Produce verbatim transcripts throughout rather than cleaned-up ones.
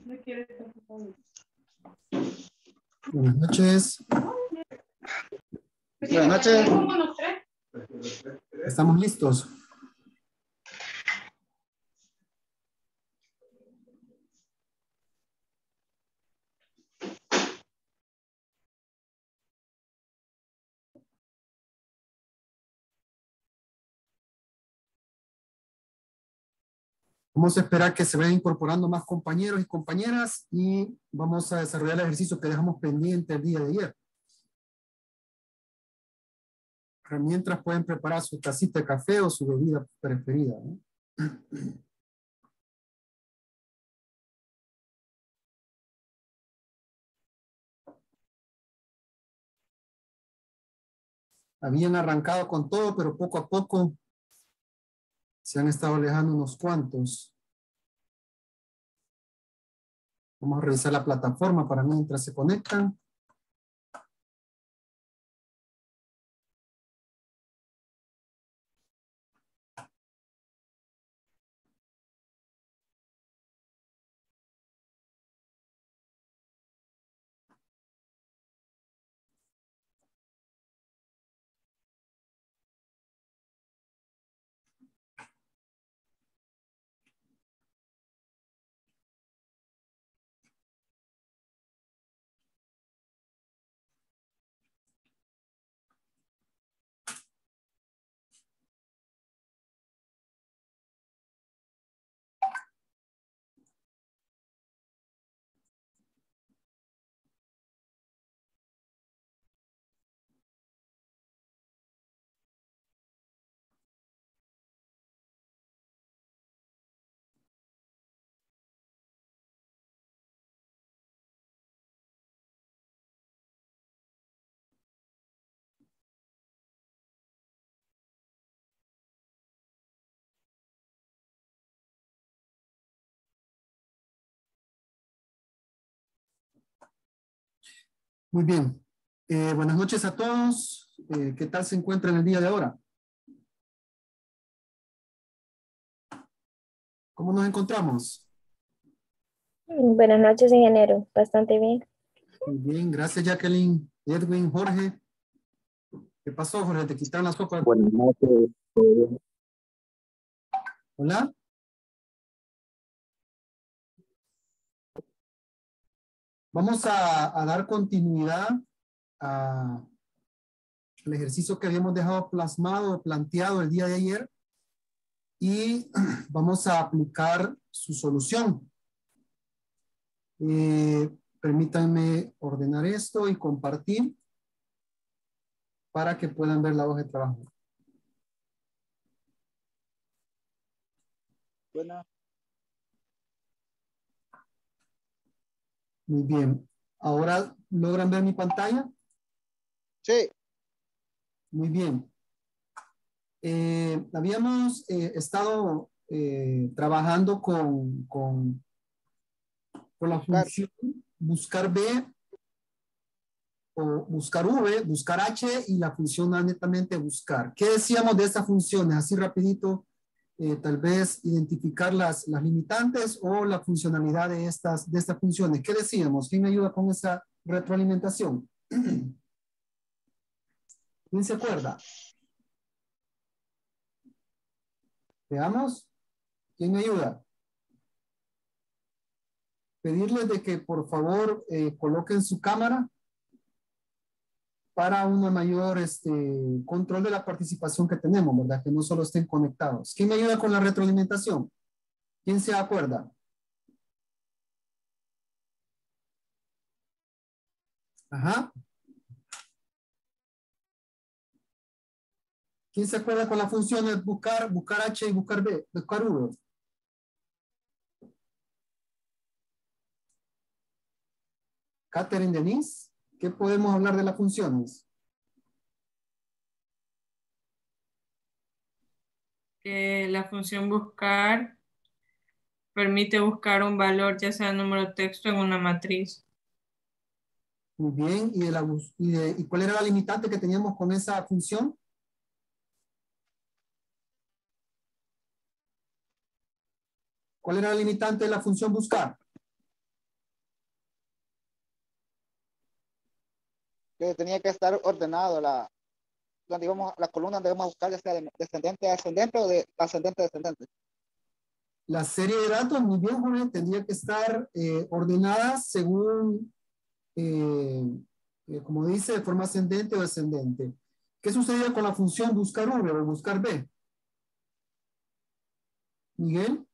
Buenas noches. Buenas noches. ¿Estamos listos? Vamos a esperar que se vayan incorporando más compañeros y compañeras y vamos a desarrollar el ejercicio que dejamos pendiente el día de ayer. Mientras pueden preparar su tacita de café o su bebida preferida, ¿no? Habían arrancado con todo, pero poco a poco se han estado alejando unos cuantos. Vamos a revisar la plataforma para mientras se conectan. Muy bien. Eh, buenas noches a todos. Eh, ¿Qué tal se encuentran el día de ahora? ¿Cómo nos encontramos? Buenas noches, ingeniero. Bastante bien. Muy bien, gracias Jacqueline, Edwin, Jorge. ¿Qué pasó, Jorge? ¿Te quitaron la sopa? Buenas noches. Hola. Vamos a, a dar continuidad a, al ejercicio que habíamos dejado plasmado, planteado el día de ayer. Y vamos a aplicar su solución. Eh, permítanme ordenar esto y compartir para que puedan ver la hoja de trabajo. Buenas. Muy bien. ¿Ahora logran ver mi pantalla? Sí. Muy bien. Eh, habíamos eh, estado eh, trabajando con, con, con la Buscar. función buscar B o buscar V, buscar H y la función netamente buscar. ¿Qué decíamos de estas funciones? Así rapidito, eh, tal vez identificar las, las limitantes o la funcionalidad de estas, de estas funciones. ¿Qué decíamos? ¿Quién me ayuda con esa retroalimentación? ¿Quién se acuerda? Veamos. ¿Quién me ayuda? Pedirles de que por favor eh, coloquen su cámara para una mayor este, control de la participación que tenemos, ¿verdad? Que no solo estén conectados. ¿Quién me ayuda con la retroalimentación? ¿Quién se acuerda? Ajá. ¿Quién se acuerda con las funciones buscar, buscar H y buscar B, buscar V? Catherine, Denise, ¿qué podemos hablar de las funciones? Que la función buscar permite buscar un valor, ya sea número de texto en una matriz. Muy bien. ¿Y, de la, y, de, ¿Y cuál era la limitante que teníamos con esa función? ¿Cuál era la limitante de la función buscar? que tenía que estar ordenado la, donde íbamos, la columna donde íbamos a buscar, ya sea de descendente a ascendente o de ascendente a descendente. La serie de datos, muy bien, Jorge, tendría que estar eh, ordenada según, eh, eh, como dice, de forma ascendente o descendente. ¿Qué sucedía con la función buscar V o buscar B? Miguel.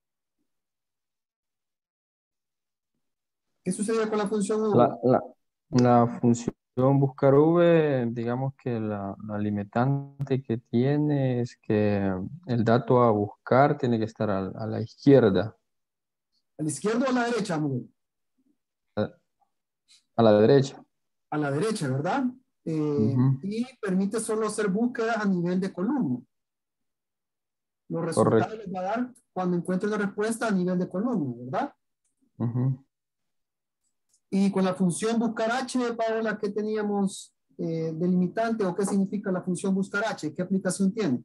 ¿Qué sucedía con la función V? La, la, la función buscar V, digamos que la, la limitante que tiene es que el dato a buscar tiene que estar a, a la izquierda, ¿A la izquierda o a la derecha, Miguel? a, a la derecha. A la derecha, ¿verdad? Eh, Ujú, y permite solo hacer búsquedas a nivel de columna. Los resultados correcto. les va a dar cuando encuentre la respuesta a nivel de columna, ¿verdad? Ujú. Y con la función buscar H, Paola, ¿qué teníamos eh, delimitante o qué significa la función buscar H? ¿Qué aplicación tiene?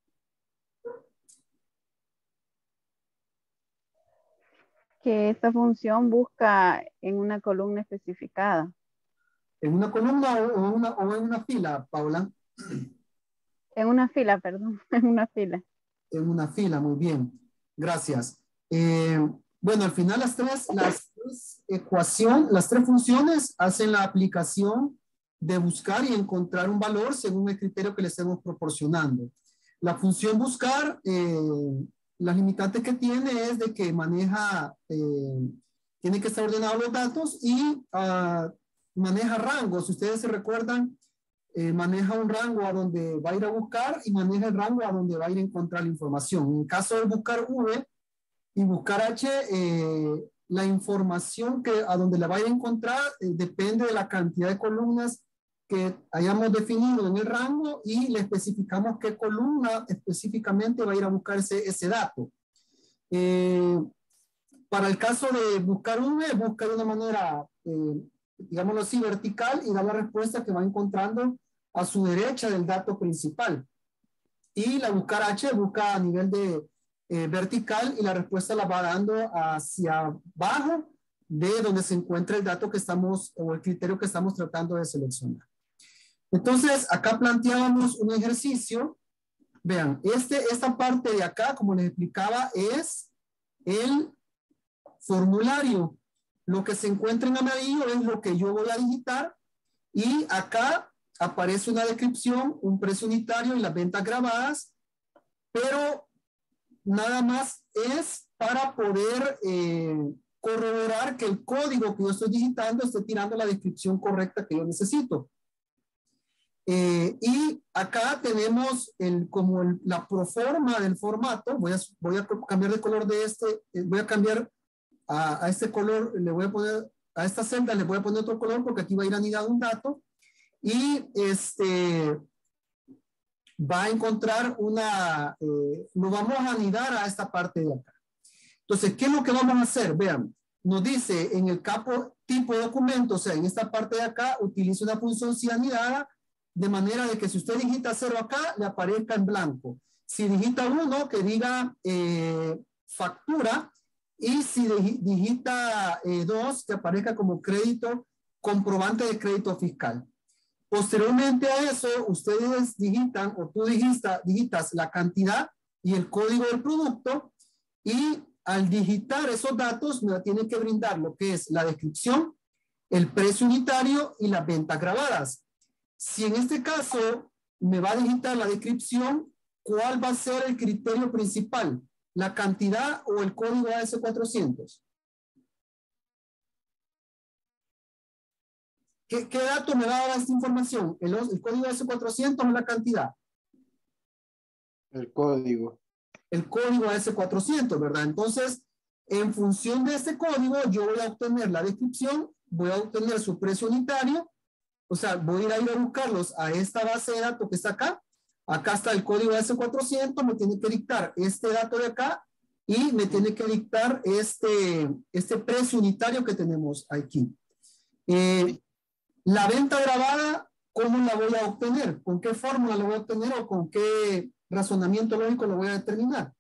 Que esta función busca en una columna especificada. ¿En una columna o, o en una, o en una fila, Paola? En una fila, perdón, en una fila. En una fila, muy bien. Gracias. Eh, bueno, al final las tres, las tres ecuación, las tres funciones hacen la aplicación de buscar y encontrar un valor según el criterio que le estemos proporcionando. La función buscar, eh, las limitantes que tiene es de que maneja, eh, tiene que estar ordenado los datos y uh, maneja rangos. Si ustedes se recuerdan, eh, maneja un rango a donde va a ir a buscar y maneja el rango a donde va a ir a encontrar la información. En el caso de buscar V y buscar H, eh, la información que a donde la va a ir a encontrar eh, depende de la cantidad de columnas que hayamos definido en el rango y le especificamos qué columna específicamente va a ir a buscar ese, ese dato. Eh, para el caso de buscar V, busca de una manera, eh, digámoslo así, vertical y da la respuesta que va encontrando a su derecha del dato principal. Y la buscar H busca a nivel de eh, vertical y la respuesta la va dando hacia abajo de donde se encuentra el dato que estamos o el criterio que estamos tratando de seleccionar. Entonces, acá planteábamos un ejercicio. Vean, este, esta parte de acá, como les explicaba, es el formulario. Lo que se encuentra en amarillo es lo que yo voy a digitar y acá aparece una descripción, un precio unitario y las ventas grabadas, pero nada más es para poder eh, corroborar que el código que yo estoy digitando esté tirando la descripción correcta que yo necesito. Eh, y acá tenemos el, como el, la proforma del formato. Voy a, voy a cambiar de color de este, eh, voy a cambiar a, a este color, le voy a poner, a esta celda le voy a poner otro color porque aquí va a ir anidado un dato. Y este va a encontrar una, eh, lo vamos a anidar a esta parte de acá. Entonces, ¿qué es lo que vamos a hacer? Vean, nos dice en el capo tipo de documento, o sea, en esta parte de acá, utiliza una función si anidada, de manera de que si usted digita cero acá, le aparezca en blanco. Si digita uno, que diga eh, factura, y si digita eh, dos, que aparezca como crédito, comprobante de crédito fiscal. Posteriormente a eso, ustedes digitan o tú digitas, digitas la cantidad y el código del producto y al digitar esos datos me tienen que brindar lo que es la descripción, el precio unitario y las ventas grabadas. Si en este caso me va a digitar la descripción, ¿cuál va a ser el criterio principal? ¿La cantidad o el código A S cuatrocientos? ¿Qué, ¿Qué dato me va a dar esta información? ¿El, el código A S cuatrocientos o la cantidad? El código. El código A S cuatrocientos, ¿verdad? Entonces, en función de este código, yo voy a obtener la descripción, voy a obtener su precio unitario, o sea, voy a ir a, ir a buscarlos a esta base de datos que está acá. Acá está el código A S cuatrocientos, me tiene que dictar este dato de acá y me tiene que dictar este, este precio unitario que tenemos aquí. Eh, La venta grabada, ¿cómo la voy a obtener? ¿Con qué fórmula la voy a obtener o con qué razonamiento lógico lo voy a determinar?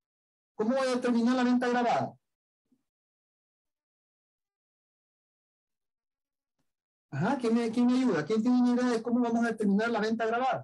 ¿Cómo voy a determinar la venta grabada? Ajá, ¿quién me, quién me ayuda? ¿Quién tiene una idea de cómo vamos a determinar la venta agravada?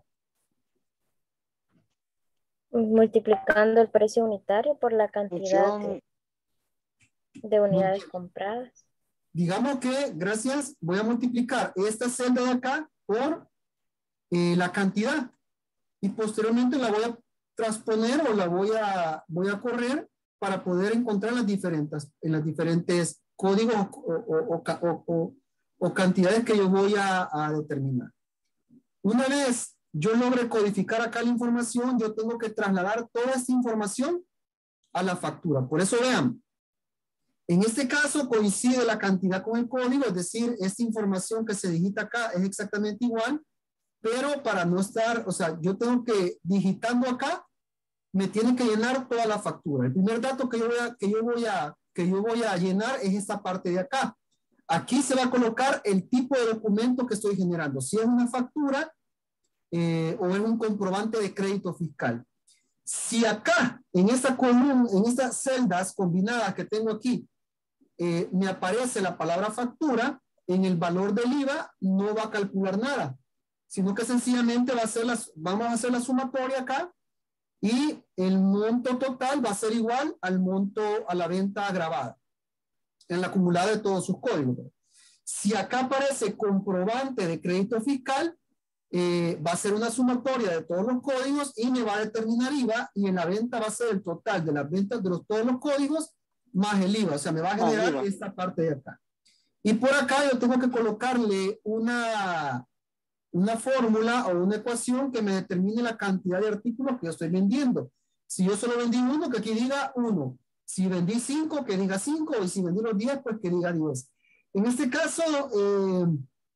Multiplicando el precio unitario por la cantidad Función, de, de unidades Multi- compradas. Digamos que, gracias, voy a multiplicar esta celda de acá por eh, la cantidad y posteriormente la voy a transponer o la voy a, voy a correr para poder encontrar las diferentes, en las diferentes códigos o, o, o, o, o, o cantidades que yo voy a, a determinar. Una vez yo logre codificar acá la información, yo tengo que trasladar toda esta información a la factura. Por eso vean, en este caso coincide la cantidad con el código, es decir, esta información que se digita acá es exactamente igual, pero para no estar, o sea, yo tengo que, digitando acá, me tiene que llenar toda la factura. El primer dato que yo voy a, que yo voy a, que yo voy a llenar es esta parte de acá. Aquí se va a colocar el tipo de documento que estoy generando. Si es una factura eh, o es un comprobante de crédito fiscal. Si acá, en esta columna, en estas celdas combinadas que tengo aquí, eh, me aparece la palabra factura, en el valor del I V A no va a calcular nada, sino que sencillamente va a hacer las, vamos a hacer la sumatoria acá y el monto total va a ser igual al monto a la venta agravada en la acumulada de todos sus códigos. Si acá aparece comprobante de crédito fiscal, eh, va a ser una sumatoria de todos los códigos y me va a determinar I V A y en la venta va a ser el total de las ventas de los, todos los códigos más el I V A. O sea, me va a generar esta parte de acá. Y por acá yo tengo que colocarle una, una fórmula o una ecuación que me determine la cantidad de artículos que yo estoy vendiendo. Si yo solo vendí uno, que aquí diga uno. Si vendí cinco, que diga cinco. Y si vendí los diez, pues que diga diez. En este caso, eh,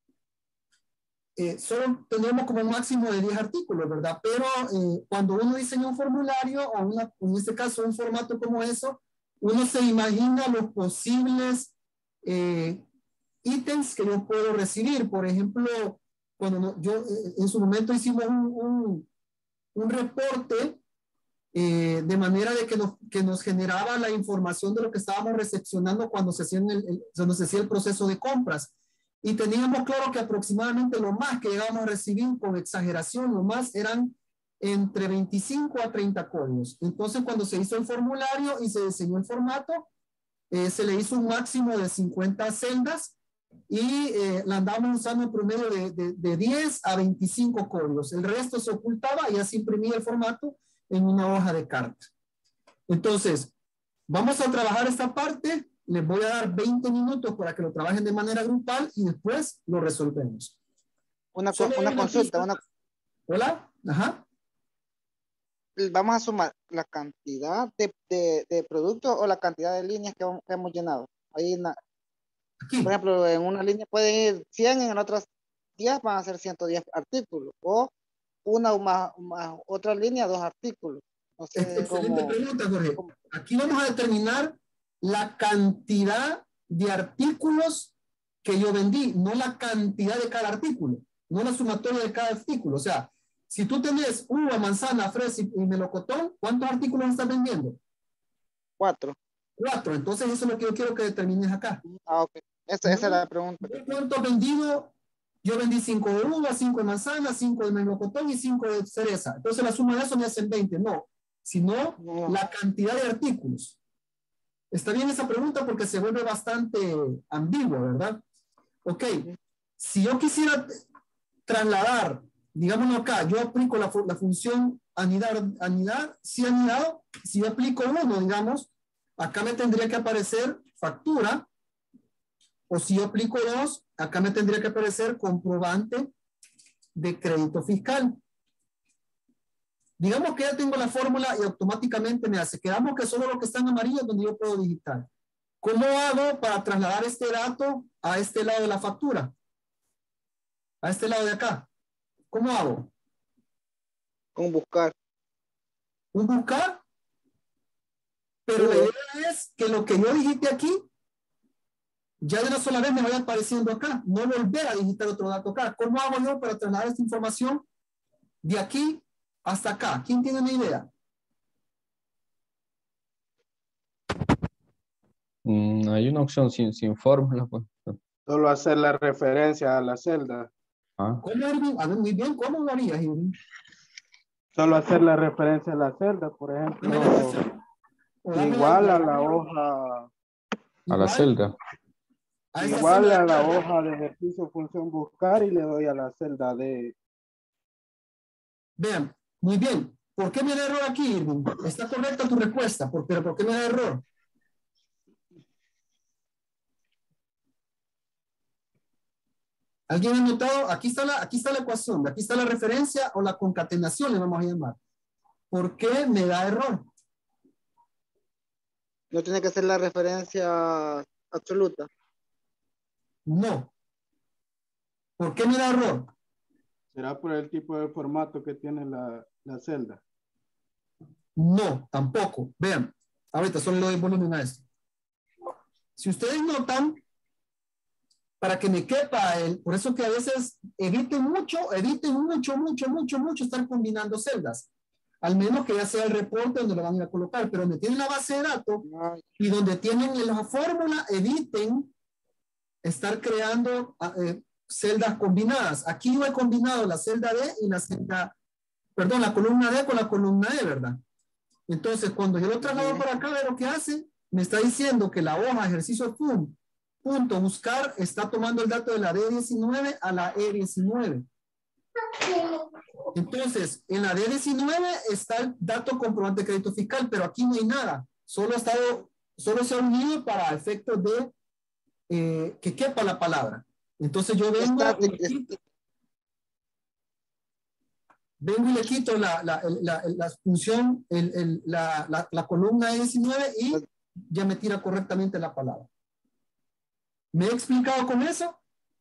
eh, solo tendremos como un máximo de diez artículos, ¿verdad? Pero eh, cuando uno diseña un formulario o una, en este caso un formato como eso, uno se imagina los posibles eh, ítems que yo puedo recibir. Por ejemplo, cuando no, yo eh, en su momento hicimos un, un, un reporte eh, de manera de que nos, que nos generaba la información de lo que estábamos recepcionando cuando se hacía el, el, cuando se hacía el proceso de compras. Y teníamos claro que aproximadamente lo más que llegábamos a recibir con exageración, lo más eran entre veinticinco a treinta códigos. Entonces, cuando se hizo el formulario y se diseñó el formato, eh, se le hizo un máximo de cincuenta celdas y eh, la andábamos usando en promedio de, de, de diez a veinticinco códigos. El resto se ocultaba y así imprimía el formato en una hoja de carta. Entonces, vamos a trabajar esta parte. Les voy a dar veinte minutos para que lo trabajen de manera grupal y después lo resolvemos. Una, una consulta. Una... Hola. Ajá. Vamos a sumar la cantidad de, de, de productos o la cantidad de líneas que, que hemos llenado. Ahí una, Aquí. Por ejemplo, en una línea pueden ir cien, en otras diez van a ser ciento diez artículos. O una más, más otra línea, dos artículos. No sé Excelente cómo, pregunta, Jorge. cómo... Aquí vamos a determinar la cantidad de artículos que yo vendí, no la cantidad de cada artículo, no la sumatoria de cada artículo. O sea, si tú tenés uva, manzana, fresa y melocotón, ¿cuántos artículos estás vendiendo? Cuatro. Cuatro. Entonces eso es lo que yo quiero que determines acá. Ah, ok. Esa, esa es la pregunta. ¿Cuántos vendido? Yo vendí cinco de uva, cinco de manzana, cinco de melocotón y cinco de cereza. Entonces la suma de eso me hacen veinte. No, sino no. La cantidad de artículos. Está bien esa pregunta porque se vuelve bastante ambigua, ¿verdad? Ok. Si yo quisiera trasladar, digámoslo acá, yo aplico la, la función anidar, anidar, si anidado, si yo aplico uno, digamos, acá me tendría que aparecer factura, o si yo aplico dos, acá me tendría que aparecer comprobante de crédito fiscal. Digamos que ya tengo la fórmula y automáticamente me hace. Quedamos que solo lo que está en amarillo es donde yo puedo digitar. ¿Cómo hago para trasladar este dato a este lado de la factura? A este lado de acá. ¿Cómo hago? Con buscar. ¿Un buscar? Pero sí, la idea es que lo que yo digite aquí, ya de una sola vez me vaya apareciendo acá. No volver a digitar otro dato acá. ¿Cómo hago yo para trasladar esta información de aquí hasta acá? ¿Quién tiene una idea? Mm, hay una opción sin, sin fórmula, pues. Solo hacer la referencia a la celda. Ah, ¿Cómo, Irving? A ver, muy bien, ¿cómo lo harías, Irving? Solo hacer la referencia a la celda, por ejemplo, O dame igual a la hoja, a la igual celda. a esa igual celda a de la acá. hoja de ejercicio función buscar y le doy a la celda de... Vean, muy bien. ¿Por qué me da error aquí, Irving? Está correcta tu respuesta, por- pero ¿por qué me da error? ¿Alguien ha notado? Aquí está la, aquí está la ecuación, aquí está la referencia o la concatenación, le vamos a llamar. ¿Por qué me da error? No tiene que ser la referencia absoluta. No. ¿Por qué me da error? ¿Será por el tipo de formato que tiene la, la celda? No, tampoco. Vean, ahorita solo le doy volumen a esto. Si ustedes notan, para que me quepa el, por eso que a veces eviten mucho, eviten mucho, mucho, mucho, mucho estar combinando celdas. Al menos que ya sea el reporte donde lo van a ir a colocar, pero donde tienen la base de datos Ay, y donde tienen la fórmula, eviten estar creando ah, eh, celdas combinadas. Aquí yo he combinado la celda D y la celda, perdón, la columna D con la columna E, ¿verdad? Entonces, cuando yo lo traslado para acá, ¿ve lo que hace? Me está diciendo que la hoja ejercicio fun, punto buscar, está tomando el dato de la D diecinueve a la E diecinueve. Entonces, en la D diecinueve está el dato comprobante de crédito fiscal, pero aquí no hay nada. Solo, ha estado, solo se ha unido para efectos de eh, que quepa la palabra. Entonces yo vengo y static, le quito, vengo y le quito la, la, la, la función, el, el, la, la, la columna E diecinueve y ya me tira correctamente la palabra. ¿Me he explicado con eso?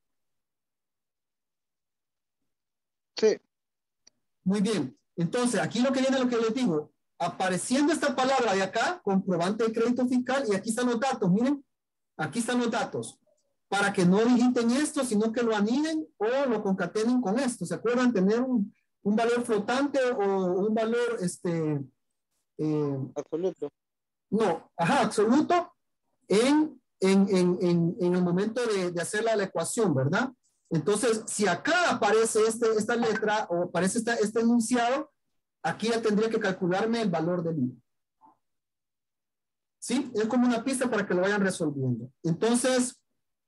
sí, Muy bien. Entonces, aquí lo que viene, lo que les digo, apareciendo esta palabra de acá, comprobante de crédito fiscal, y aquí están los datos, miren, aquí están los datos, para que no digiten esto, sino que lo aniden o lo concatenen con esto. ¿Se acuerdan? Tener un, un valor flotante o un valor, este, eh, absoluto. no, ajá, absoluto en, en, en, en, en el momento de, de hacer la, la ecuación, ¿verdad? Entonces, si acá aparece este, esta letra o aparece esta, este enunciado, aquí ya tendría que calcularme el valor del I V A. ¿Sí? Es como una pista para que lo vayan resolviendo. Entonces,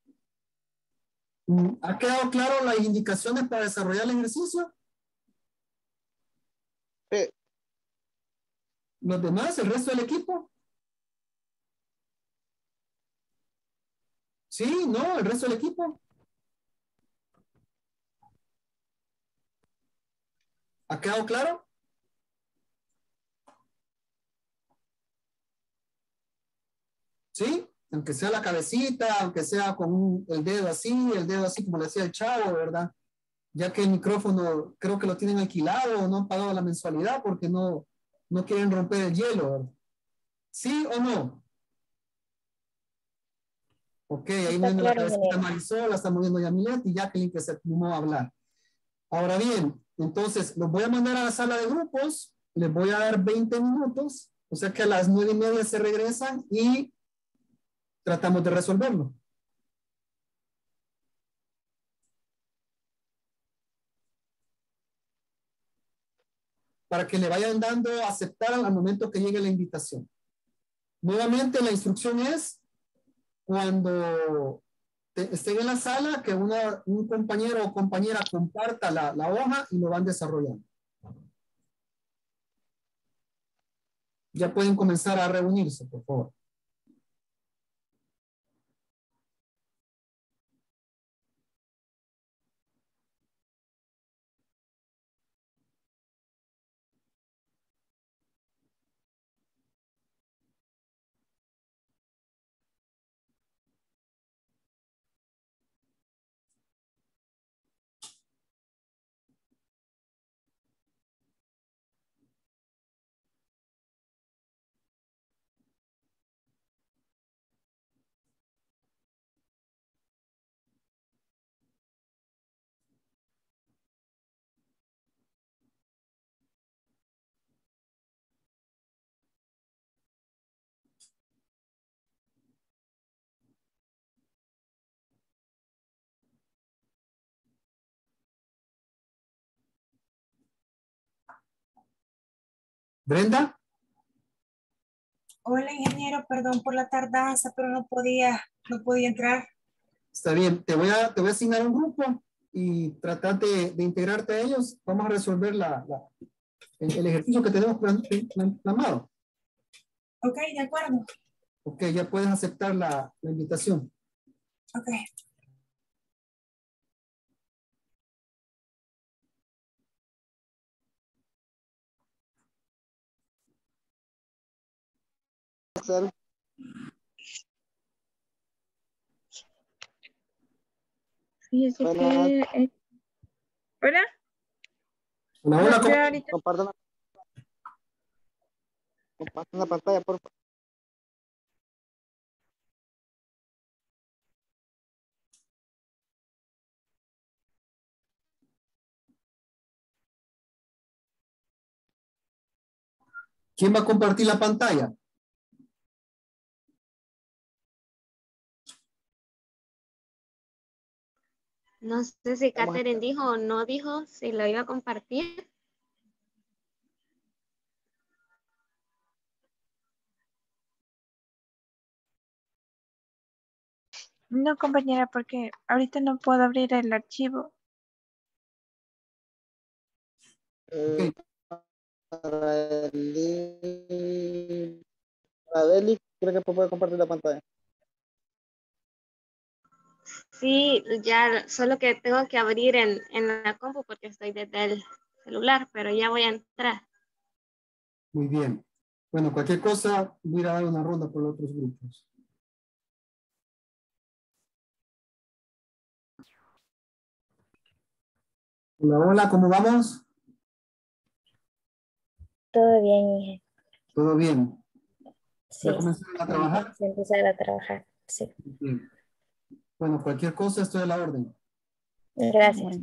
¿ha quedado claro las indicaciones para desarrollar el ejercicio? Sí, ¿Los demás, el resto del equipo? ¿Sí? ¿No? ¿El resto del equipo? ¿Ha quedado claro? ¿Sí? Aunque sea la cabecita, aunque sea con un- el dedo así, el dedo así como le decía el chavo, ¿verdad? Ya que el micrófono creo que lo tienen alquilado o no han pagado la mensualidad porque no, no quieren romper el hielo, ¿verdad? ¿Sí o no? Ok, ahí Está moviendo la claro, cabecita ingeniero. Marisol, la está moviendo Yamilet y Jacqueline que se animó a hablar. Ahora bien, entonces los voy a mandar a la sala de grupos, les voy a dar veinte minutos, o sea que a las nueve y media se regresan y tratamos de resolverlo. Para que le vayan dando a aceptar al momento que llegue la invitación. Nuevamente la instrucción es cuando te- estén en la sala que una, un compañero o compañera comparta la, la hoja y lo van desarrollando. Ya pueden comenzar a reunirse, por favor. Brenda. Hola, ingeniero, perdón por la tardanza, pero no podía, no podía entrar. Está bien, te voy a, te voy a asignar un grupo y tratar de, de integrarte a ellos. Vamos a resolver la, la, el, el ejercicio que tenemos plan, plan, planado. Ok, de acuerdo. Ok, ya puedes aceptar la, la invitación. Ok. Excel. Fíjese Hola. que... eh, ¿Hola? Hola, hola, Yo ¿cómo? ahorita... Compartan la, compartan la pantalla, por favor. ¿Quién va a compartir la pantalla? No sé si Vamos a- Catherine dijo o no dijo si lo iba a compartir. No, compañera, porque ahorita no puedo abrir el archivo. Eh, para el para Deli, creo que puede compartir la pantalla. Sí, ya, solo que tengo que abrir en, en la compu porque estoy desde el celular, pero ya voy a entrar. Muy bien. Bueno, cualquier cosa, voy a ir a dar una ronda por los otros grupos. Hola, hola, ¿cómo vamos? Todo bien, hija. ¿Todo bien? Sí, ¿Ya comenzaron a trabajar? se empezar a trabajar. Sí, Bien. Bueno, cualquier cosa, estoy a la orden. gracias.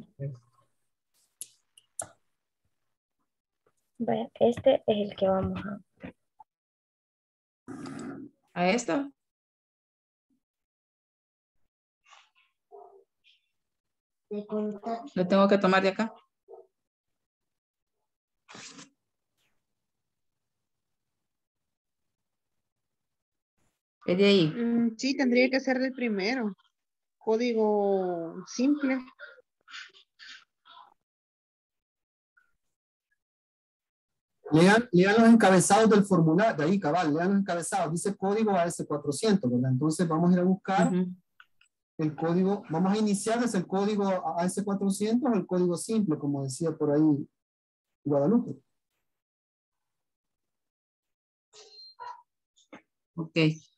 Vaya, este es el que vamos a... ¿A esto? Lo tengo que tomar de acá. ¿Es de ahí? Mm, sí, tendría que ser del primero. Código simple. Lean, lean los encabezados del formulario, de ahí cabal, lean los encabezados, dice código A S cuatrocientos, ¿verdad? Entonces vamos a ir a buscar Uh-huh. el código, vamos a iniciar desde el código A S cuatrocientos o el código simple, como decía por ahí Guadalupe. Ok.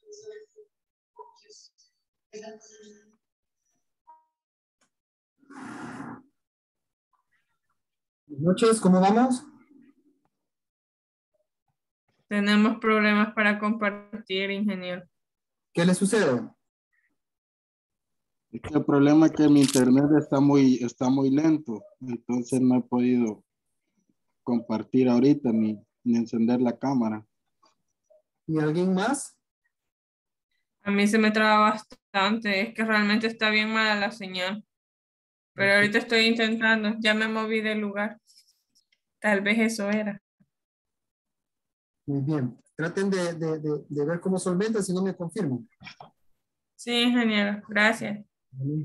Buenas noches, ¿cómo vamos? Tenemos problemas para compartir, ingeniero. ¿Qué le sucede? Es que el problema es que mi internet está muy, está muy lento, entonces no he podido compartir ahorita ni, ni encender la cámara. ¿Y alguien más? A mí se me traba bastante, es que realmente está bien mala la señal. Pero ahorita estoy intentando, ya me moví del lugar. Tal vez eso era. Muy bien. Traten de, de, de, de ver cómo solventan, si no me confirman. Sí, ingeniero, gracias. Vale.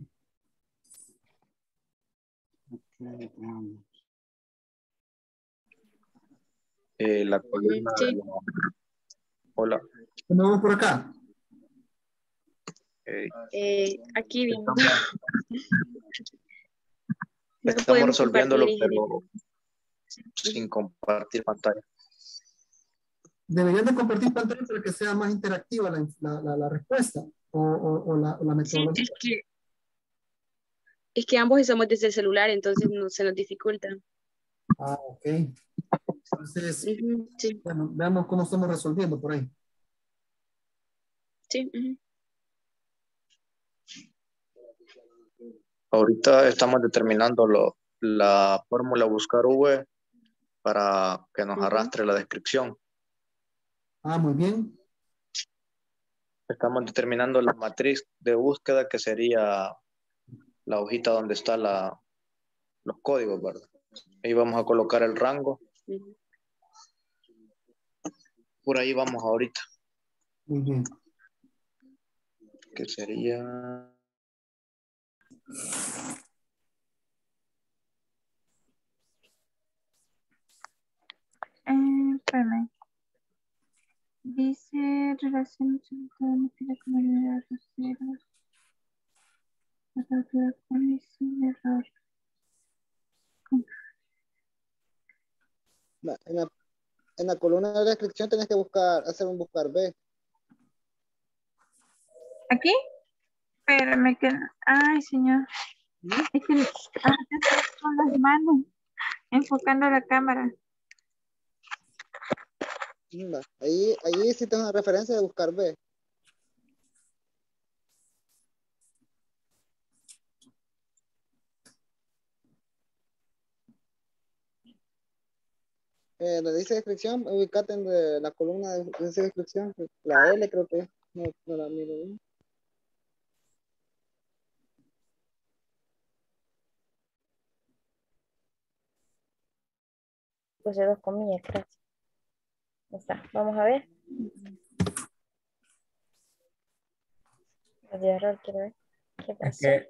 Okay, veamos. Eh, la columna Sí. de la- Hola. ¿Cómo vamos por acá? Eh, Eh, aquí viendo. estamos No estamos podemos resolviéndolo, compartir, pero ingeniero. sin compartir pantalla. Deberían de compartir pantalla para que sea más interactiva la, la, la, la respuesta o, o, o, la, o la Sí, metodología. es que, es que ambos estamos desde el celular, entonces no, se nos dificulta. Ah, ok. Entonces, Ujú, sí, bueno, veamos cómo estamos resolviendo por ahí. sí. Ujú. Ahorita estamos determinando lo- la fórmula buscar V para que nos Ujú. arrastre la descripción. Ah, muy bien. Estamos determinando la matriz de búsqueda que sería la hojita donde está la, los códigos, ¿verdad? Ahí vamos a colocar el rango Ujú. Por ahí vamos ahorita. Muy bien. Que sería... Eh, espérame. Dice relación de la comunidad de reservas. La condición de error. Va, En la, en la columna de descripción tenés que buscar, hacer un buscar B. ¿Aquí? Espérame que... Ay, señor. Es que ah, estoy con las manos enfocando la cámara. Va, Ahí, ahí sí tengo una referencia de buscar B. Eh, le dice descripción, ubicate en de la columna de, de esa descripción, la L creo que es, no, no la miro bien. Puse dos comillas, gracias. Ahí está. Vamos a ver. El de error, quiero ver. ¿Qué pasó? Es que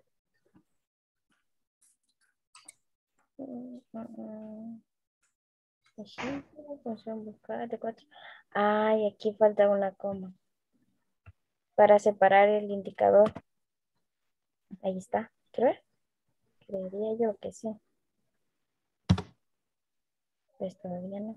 Mm, mm, mm. Ejemplo, función buscar de cuatro. Ay, aquí falta una coma. Para separar el indicador. Ahí está. ¿Quiero ver? Creería yo que sí. Pues todavía no.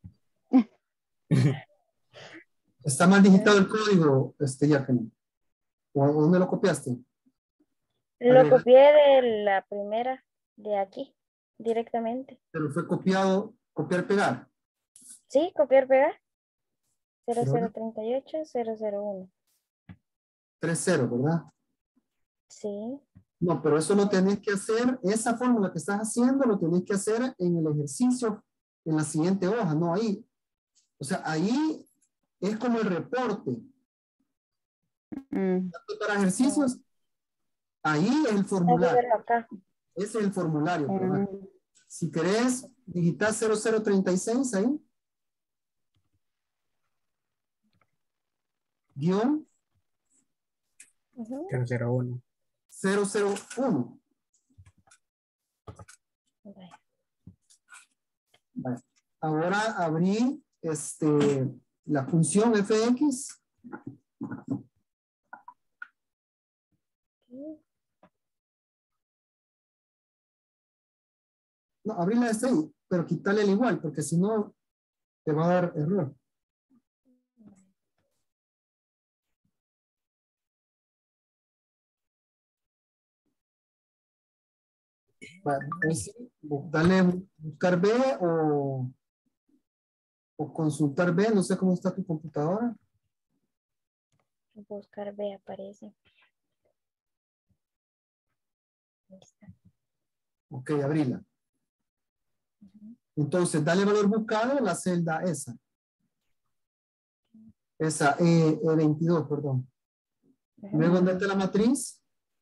Está mal digitado el código, este, Jacqueline. ¿O dónde lo copiaste? Lo Agrega- copié de la primera de aquí, directamente. Pero fue copiado, copiar, pegar. Sí, copiar, pegar. cero Pero cero treinta y ocho cero cero uno. tres cero, ¿verdad? Sí. No, pero eso lo tenés que hacer, esa fórmula que estás haciendo lo tenés que hacer en el ejercicio, en la siguiente hoja, no ahí. O sea, ahí es como el reporte. Mm. Para ejercicios, ahí es el Hay que formulario. verlo acá. Ese es el formulario. Mm. ¿Verdad? Si querés, digitar cero cero treinta y seis ahí. Guión Ujú. cero cero uno. cero cero uno. Vaya. Vale. Ahora abrí este, la función f de x. No, abrí la de seis, pero quitarle el igual, porque si no, te va a dar error. Vale, pues sí, dale buscar B o, o consultar B, no sé cómo está tu computadora. Buscar B aparece. Ahí está. Ok, abrila. Entonces, dale valor buscado a la celda esa. Esa, E, E veintidós, perdón. Luego, ¿dónde está la matriz?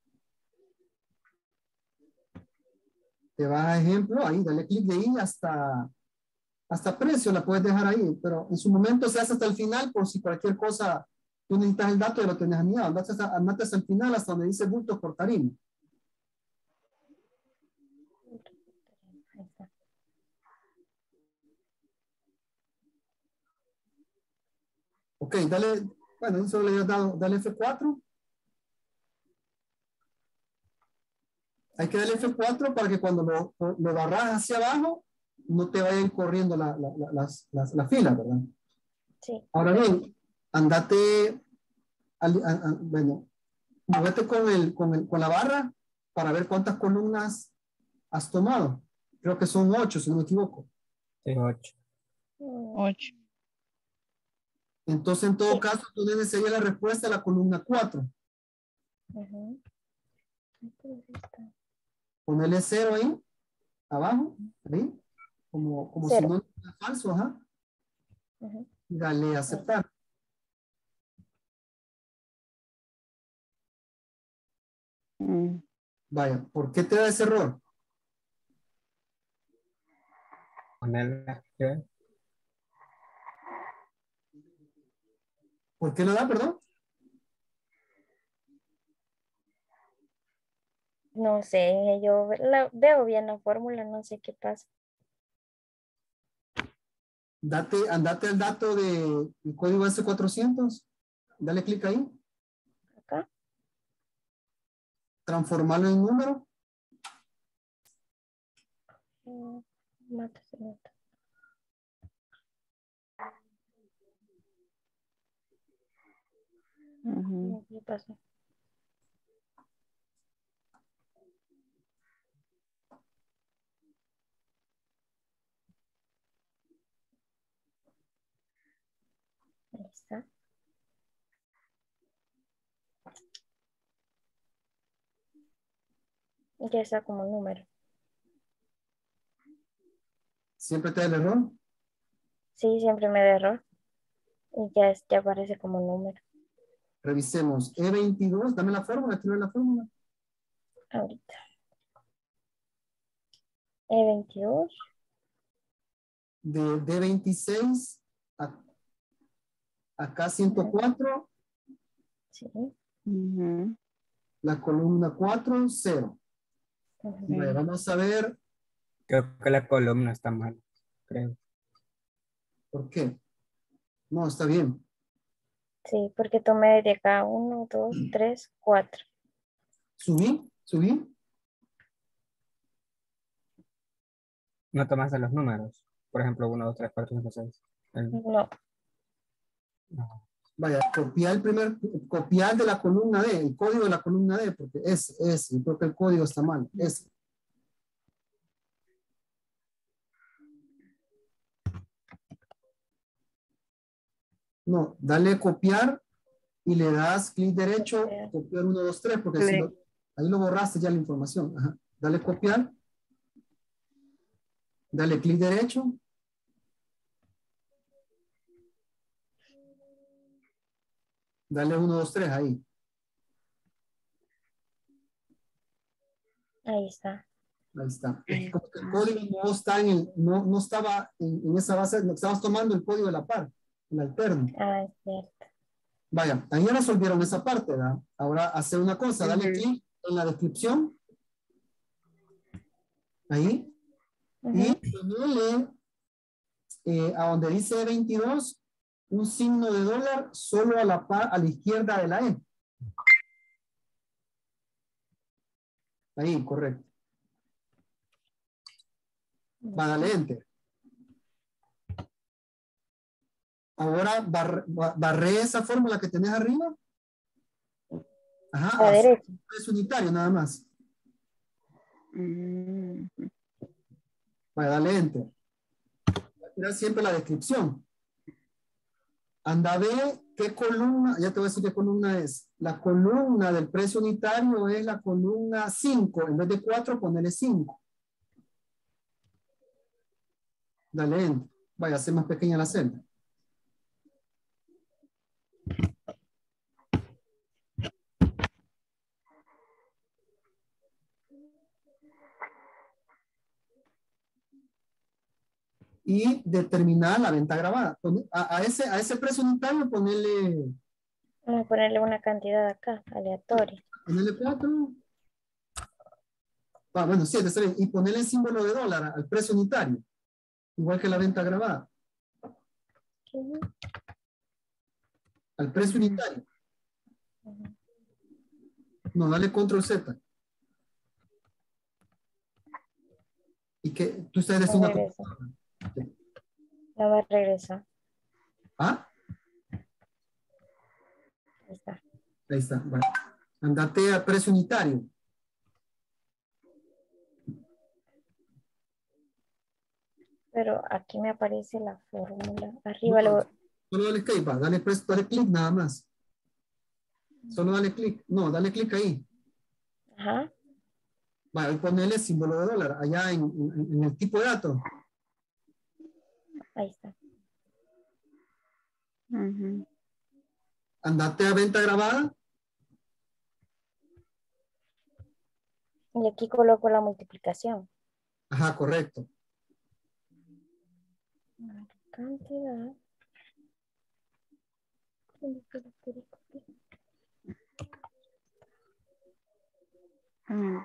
Te vas a ejemplo, ahí, dale clic de ahí hasta, hasta precio, la puedes dejar ahí, pero en su momento se hace hasta el final, por si cualquier cosa, tú necesitas el dato y lo tenés anidado. Andate hasta, andate hasta el final, hasta donde dice bulto por tarima. Ahí está. Ok, dale, bueno, eso le habías dado, dale F cuatro. Hay que darle F cuatro para que cuando lo, lo barras hacia abajo, no te vayan corriendo la, la, la, las, las, la fila, ¿verdad? Sí. Ahora bien, andate, al, a, a, bueno, muévete con, el, con, el, con la barra para ver cuántas columnas has tomado. Creo que son ocho, si no me equivoco. Sí, ocho. Ocho. Entonces, en todo Sí. caso, tú debes seguir la respuesta a la columna cuatro. Ujú. Ahí está. Ponele cero ahí, abajo, ahí, como, como si Cero. no fuera falso, ajá. Ujú. Y dale a aceptar. Mm. Vaya, ¿por qué te da ese error? Ponerla. ¿Qué? ¿Por qué lo da, perdón? No sé, yo la- veo bien la fórmula, no sé qué pasa. Date, andate al dato de el código S cuatrocientos. Dale clic ahí. Acá. Transformarlo en número. Mm, mata, se mata. Ujú. ¿Qué pasó? Ahí está. Ya está como número. Siempre te da el error. Sí, siempre me da error. Y ya, es- ya aparece como número. Revisemos. E veintidós. Dame la fórmula. Quiero ver la fórmula. Ahorita. E veintidós. De D veintiséis a acá ciento cuatro. Sí. Ujú. La columna cuatro, cero. Ujú. Vale, vamos a ver Creo que la columna está mal, creo. por qué. No, está bien. Sí, porque tomé de acá uno, dos, tres, cuatro. Subí, subí. No tomaste los números. Por ejemplo, uno, dos, tres, cuatro, cinco, seis. El- No. no. Vaya, copiar el primer, copiar de la columna D, el código de la columna D, porque es, es, yo creo que el código está mal, es. No, dale copiar y le das clic derecho, copiar uno, dos, tres, porque si lo- ahí lo borraste ya la información. Ajá. Dale copiar. Dale clic derecho. Dale uno, dos, tres ahí. Ahí está. Ahí está. Como que el código no está en el, no, no estaba en, en esa base, no, estabas tomando el código de la par, el alterno. Ah, es cierto. Vaya, ahí ya resolvieron esa parte, ¿verdad? Ahora hace una cosa, dale Ujú. clic en la descripción. Ahí. Y ponele eh, a donde dice veintidós, un signo de dólar solo a la par, a la izquierda de la E. Ahí, correcto. Va, dale enter. Ahora barre, barre esa fórmula que tenés arriba. Ajá, A la así, derecha. es unitario nada más. Mm. Vaya, dale enter. Mira siempre la descripción. Anda a ver qué columna, ya te voy a decir qué columna es. La columna del precio unitario es la columna cinco. En vez de cuatro, ponele cinco. Dale enter. Vaya a ser más pequeña la celda. Y determinar la venta grabada. A, a, ese, a ese precio unitario ponerle... Vamos a ponerle una cantidad acá, aleatoria. Ponerle cuatro. Ah, bueno, siete, está bien. Y ponerle el símbolo de dólar al precio unitario. Igual que la venta grabada. Ujú. Al precio Ujú. unitario. No, dale control Z. Y que tú estás desde Me una regresa. computadora. No me regresa. ¿Ah? Ahí está. Ahí está. Bueno. Andate a precio unitario. Pero aquí me aparece la fórmula. No, Arriba lo... solo dale clic, va. Dale, press- dale clic nada más. Solo dale clic. No, dale clic ahí. Ajá. Va, y ponerle símbolo de dólar allá en, en- en el tipo de datos. Ahí está. Ujú. Andate a venta grabada. Y aquí coloco la multiplicación. Ajá, correcto. Cantidad. Mm.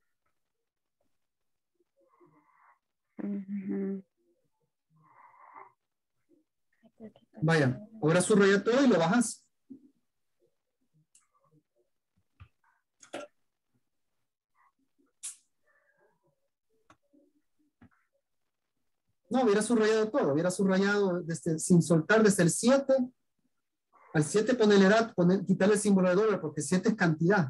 Ujú. Vaya, ahora subraya todo y lo bajas. No, hubiera subrayado todo, hubiera subrayado desde, sin soltar desde el siete. Al siete ponerle edad, poner, quitarle el símbolo de dólar porque siete es cantidad.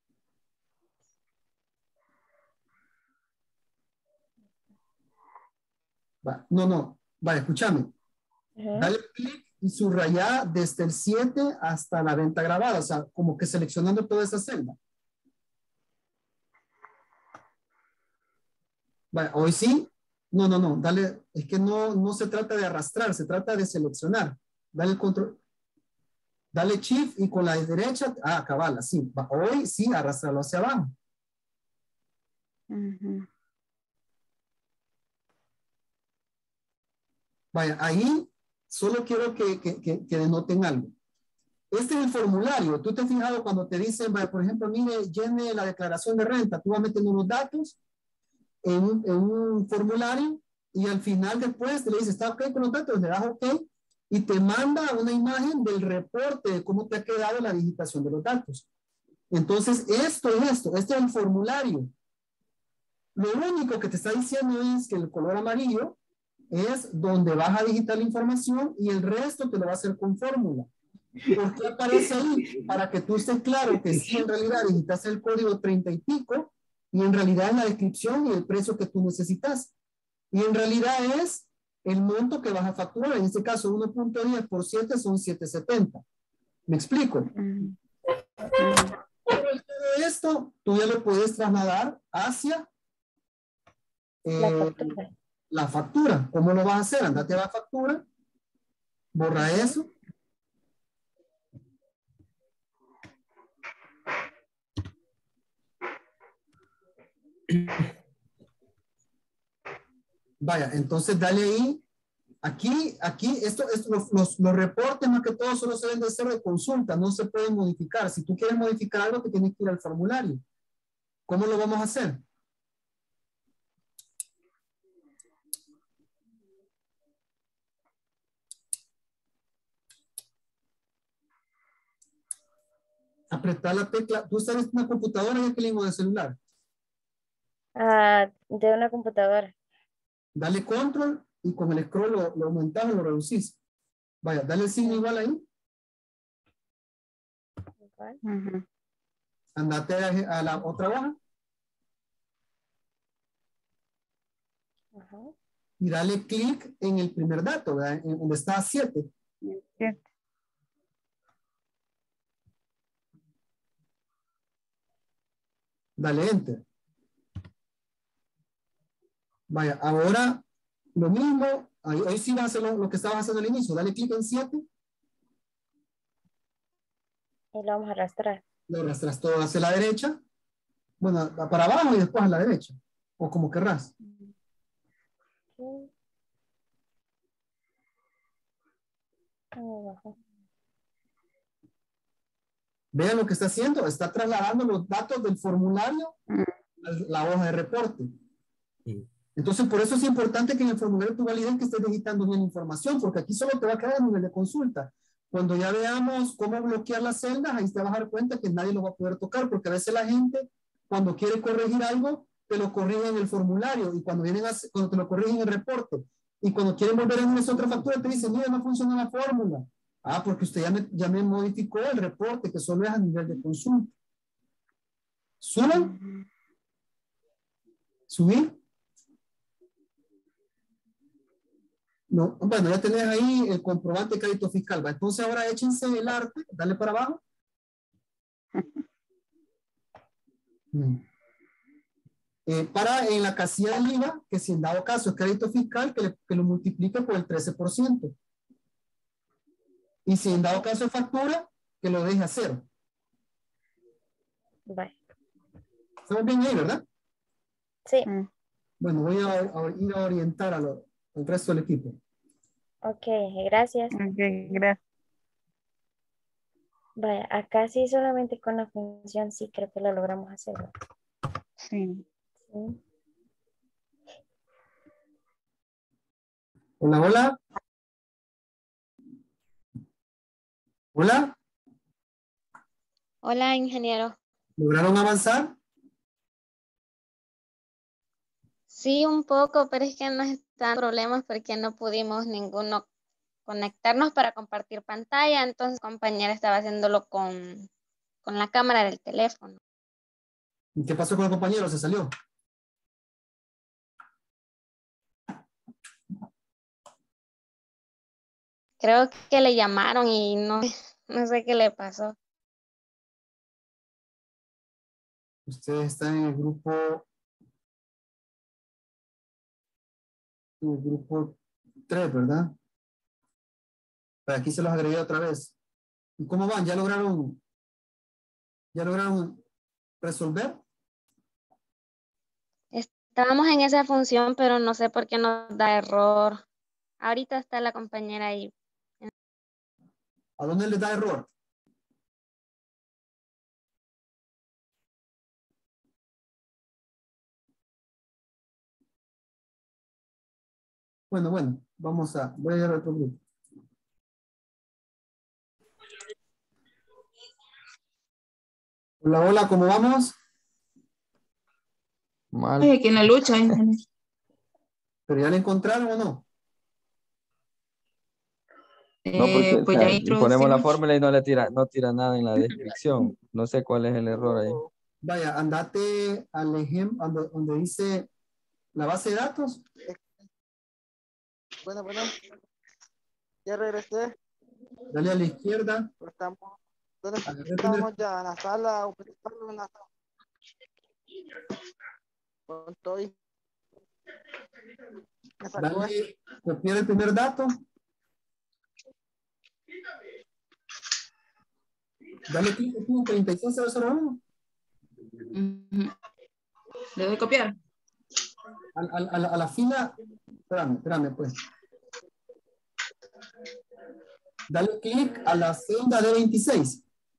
Va, no, no, vaya, escúchame. Ujú. Dale clic y subraya desde el siete hasta la venta grabada, o sea, como que seleccionando toda esa celda. Vaya, hoy sí. No, no, no, dale, es que no, no se trata de arrastrar, se trata de seleccionar. Dale el control. Dale shift y con la derecha, ah, cabal, así. Va, hoy sí, arrastrarlo hacia abajo. Ujú. Vaya, ahí solo quiero que, que, que, que denoten algo. Este es el formulario. Tú te has fijado cuando te dicen, vaya, por ejemplo, mire, llene la declaración de renta. Tú vas metiendo unos datos en un, en un formulario y al final después te le dices, está ok con los datos, le das ok y te manda una imagen del reporte de cómo te ha quedado la digitación de los datos. Entonces, esto es esto. Este es el formulario. Lo único que te está diciendo es que el color amarillo es donde vas a digitar la información y el resto te lo va a hacer con fórmula. ¿Por qué aparece ahí? Para que tú estés claro que sí, en realidad digitaste el código treinta y pico y en realidad es la descripción y el precio que tú necesitas. Y en realidad es el monto que vas a facturar. En este caso, uno punto diez por siete son siete setenta. ¿Me explico? Ujú. Pero todo esto tú ya lo puedes trasladar hacia eh, La factura. la factura. ¿Cómo lo vas a hacer? Andate a la factura, borra eso. Vaya, entonces dale ahí. Aquí, aquí, esto, esto los, los, los reportes más que todo solo se deben de hacer de consulta, no se pueden modificar. Si tú quieres modificar algo, te tienes que ir al formulario. ¿Cómo lo vamos a hacer? Apretar la tecla. ¿Tú estás en una computadora y aquí de celular? Ah, de una computadora. Dale control y con el scroll lo, lo aumentás o lo reducís. Vaya, dale el signo igual ahí. Igual. Ujú. Andate a, a la otra hoja Ajá. y dale clic en el primer dato, ¿verdad? En donde está siete. Siete. Dale enter. Vaya, ahora lo mismo. Ahí, ahí sí vas a hacer lo, lo que estabas haciendo al inicio. Dale clic en siete. Y lo vamos a arrastrar. Lo arrastras todo hacia la derecha. Bueno, para abajo y después a la derecha. O como querrás. Sí. Abajo. Vean lo que está haciendo. Está trasladando los datos del formulario a la hoja de reporte. Entonces, por eso es importante que en el formulario tú valides que estés digitando bien la información, porque aquí solo te va a quedar a nivel de consulta. Cuando ya veamos cómo bloquear las celdas, ahí te vas a dar cuenta que nadie lo va a poder tocar, porque a veces la gente, cuando quiere corregir algo, te lo corrige en el formulario, y cuando, vienen a, cuando te lo corrigen en el reporte, y cuando quieren volver a esa otra factura, te dicen, mira, no funciona la fórmula. Ah, porque usted ya me, ya me modificó el reporte, que solo es a nivel de consulta. ¿Suben? ¿Subir? No, bueno, ya tenés ahí el comprobante de crédito fiscal. ¿Va? Entonces ahora échense el arte, dale para abajo. Mm. Eh, para en la casilla del I V A, que si en dado caso es crédito fiscal, que, le, que lo multiplique por el trece por ciento. Y si en dado caso es factura, que lo deje a cero. Bye. Estamos bien ahí, ¿verdad? Sí. Bueno, voy a, a ir a orientar a lo, al resto del equipo. Ok, gracias. Ok, gracias. Vaya, acá sí solamente con la función sí creo que lo logramos hacer. ¿No? Sí. Sí. Hola, hola. Hola. Hola, ingeniero. ¿Lograron avanzar? Sí, un poco, pero es que nos están problemas porque no pudimos ninguno conectarnos para compartir pantalla, entonces compañera estaba haciéndolo con, con la cámara del teléfono. ¿Y qué pasó con el compañero? ¿Se salió? Creo que le llamaron y no, no sé qué le pasó. Ustedes están en el grupo, en el grupo tres, ¿verdad? Pero aquí se los agregué otra vez. ¿Y cómo van? ¿Ya lograron, ya lograron resolver? Estábamos en esa función, pero no sé por qué nos da error. Ahorita está la compañera ahí. ¿A dónde les da error? Bueno, bueno, vamos a, voy a ir a otro grupo. Hola, hola, ¿cómo vamos? Mal. Ay, aquí en la lucha, ingeniero. ¿Pero ya la encontraron o no? No, porque Eh, o pues sea, ya y ponemos la introducimos. fórmula y no le tira, no tira nada en la descripción. No sé cuál es el error ahí. Vaya, andate al ejemplo donde, donde dice la base de datos. Bueno, bueno. Ya regresé. Dale a la izquierda. Estamos, ¿dónde A la estamos ya? ¿En la sala o en la sala? Estoy. Dale, copiar el primer dato. Dale clic aquí en treinta y seis cero cero uno. Uh-huh. ¿Le doy copiar? A, a, a, la, a la fila, espérame, espérame pues. Dale clic a la celda de veintiséis.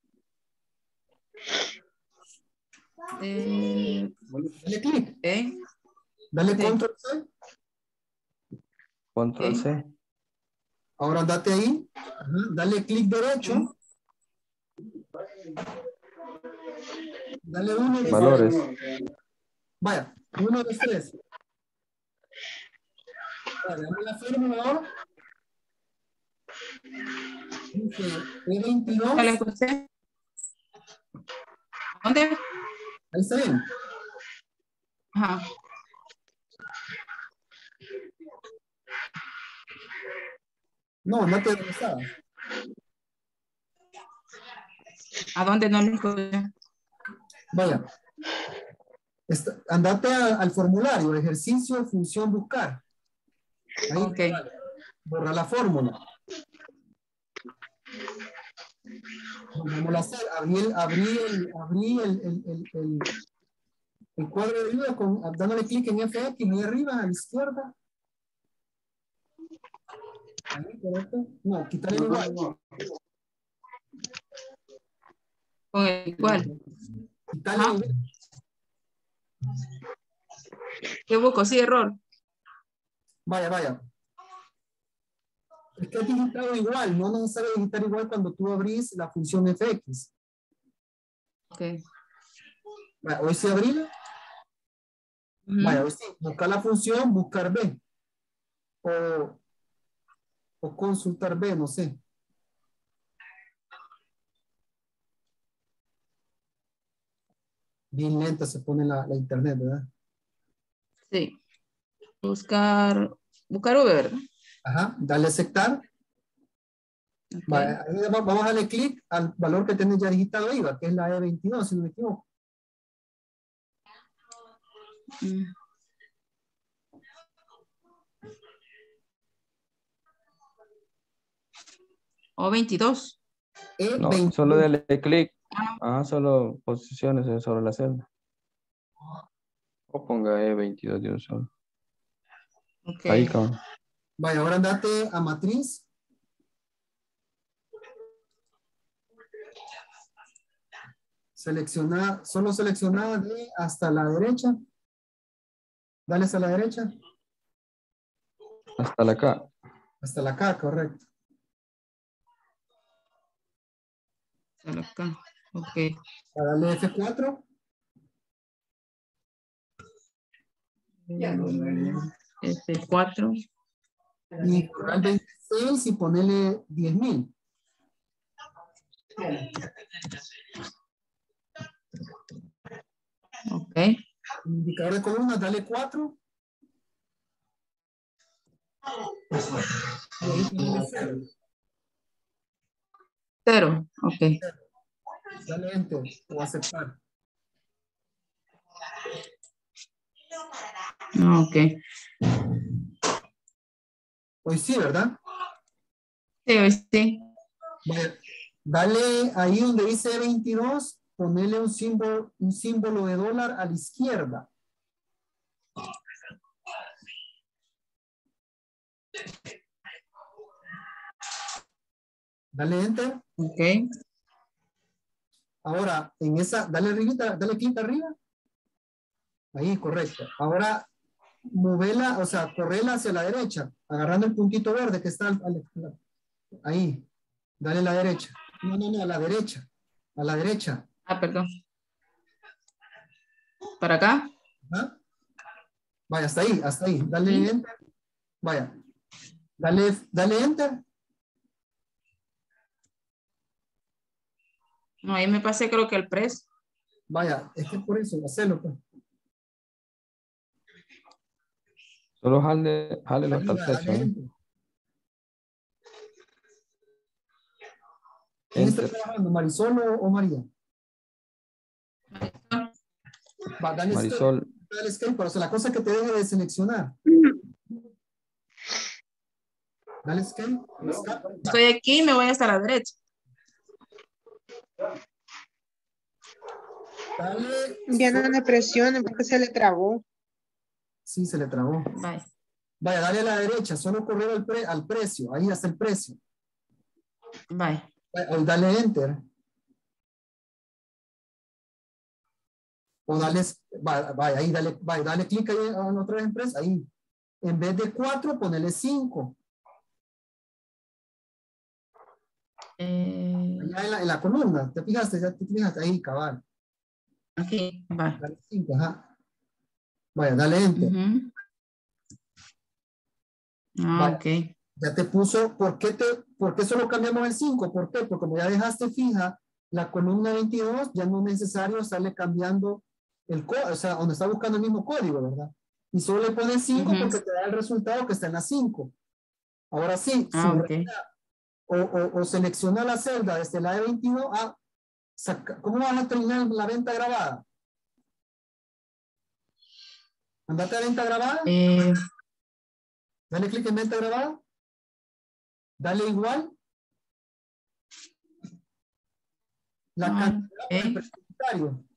Eh, Dale clic. ¿eh? Dale Sí. control C. Control C. Ahora andate ahí. Ajá. Dale clic derecho. Dale uno, dos, Valores. tres. Vaya, uno, dos, tres. Vale, dame la fórmula ahora. Dice E veintidós. ¿Ya le escuché? ¿Dónde? Ahí está bien. Ajá. No, andate donde estabas. ¿A dónde no le escuché? Vaya. Está, andate a, al formulario, ejercicio, función, buscar. Ahí, Ok. vale. Borra la fórmula. Vamos a hacer, abrí el, abrí el, abrí el, el, el, el, el cuadro de ayuda con, dándole clic en F X ahí arriba a la izquierda. Ahí, correcto. No, quitarle el igual. Con el igual. Quitarle el igual. ¿Qué busco? Sí, error. Vaya, vaya. Es que es digitado igual, no es necesario digitar igual cuando tú abrís la función F X. Ok. Vaya, hoy sí abrí. Uh-huh. Vaya, hoy sí. Buscar la función, buscar B. O, o consultar B, no sé. Bien lenta se pone la, la internet, ¿verdad? Sí. Buscar, buscar V, ¿verdad? Ajá, dale a aceptar. Okay. Vale, ahí vamos a darle clic al valor que tienes ya digitado ahí, que es la E veintidós, si no me equivoco. Mm. O veintidós. E No, veintidós. solo dale clic. Ah, solo posiciones sobre la celda. O ponga E veintidós de un solo. Ok. Ahí, cabrón. Vaya, ahora andate a matriz. Selecciona, solo selecciona de hasta la derecha. Dale hasta la derecha. Hasta la K. Hasta la K, correcto. Hasta la K. Ok. Dale F cuatro. F cuatro. Y corral veintiséis y ponele diez mil. Ok. Indicador de columnas, dale cuatro. Y ahí ponele cero. Cero. Ok. Dale enter o aceptar. Ok. Hoy sí, ¿verdad? Sí, hoy sí. Vale. Dale ahí donde dice veintidós, ponele un símbolo, un símbolo de dólar a la izquierda. Dale enter. Ok. Ahora, en esa, dale arriba, dale clic arriba. Ahí, correcto. Ahora, movela, o sea, correla hacia la derecha, agarrando el puntito verde que está al, al, ahí. Dale a la derecha. No, no, no, a la derecha. A la derecha. Ah, perdón. ¿Para acá? ¿Ah? Vaya, hasta ahí, hasta ahí. Dale ¿Sí? enter. Vaya. Dale, dale enter. No, ahí me pasé creo que el precio. Vaya, es que por eso, hacelo pues. Solo jale, jale hasta el Arriba, precio. dale ¿eh? enter. ¿Quién está Enter. trabajando? ¿Marisol o, o María? Va, dale Marisol. escape, dale escape, pero o sea, la cosa que te deje de seleccionar. Dale escape. escape. Estoy aquí y me voy hasta la derecha. Dale. Ya no le presionen porque se le trabó. Sí, se le trabó. Bye. Vaya, dale a la derecha, solo correr al, pre, al precio, ahí hasta el precio. Bye. Vaya, dale enter. O dale, vaya, vaya ahí, dale, vaya, dale clic ahí en otra vez en precio, ahí. En vez de cuatro, ponele cinco. Eh, Allá en la, en la columna, ¿te fijaste? Ya te fijaste ahí, cabal. aquí, va. Dale cinco, ajá. Vaya, dale enter. Uh-huh. Ah, Vaya, ok. ya te puso, ¿por qué, te, ¿por qué solo cambiamos el cinco? ¿Por qué? Porque como ya dejaste fija la columna veintidós, ya no es necesario estarle cambiando el código, o sea, donde está buscando el mismo código, ¿verdad? Y solo le pones cinco Uh-huh. porque te da el resultado que está en la cinco. Ahora sí, Ah, ok. o, o, o selecciona la celda desde la de veintidós a saca, ¿cómo vas a terminar la venta grabada? Andate a venta grabada. Eh, Dale clic en venta grabada. Dale igual. La ah, cantidad por el ok. precio unitario.